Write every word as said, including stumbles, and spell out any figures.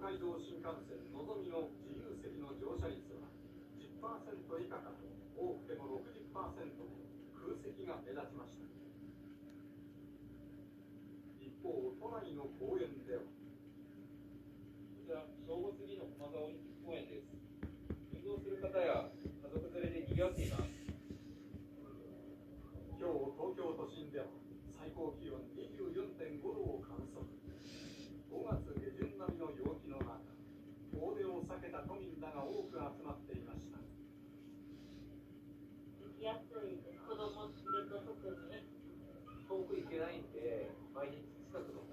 海道新幹線のぞみの自由席の乗車率は じゅっパーセント 以下から多くても ろくじゅっパーセント で空席が目立ちました。一方、都内の公園では、 こちら正午過ぎの駒沢オリンピック公園です。運動する方や家族連れで賑わっています。 今日、東京都心では最高気温 にじゅうよんてんご 度を観測。ごがつ下旬並みの陽気の中、遠出を避けた都民らが多く集まっていました。 行きやすいです。子供連れと特に。 遠く行けないんで、毎日近くの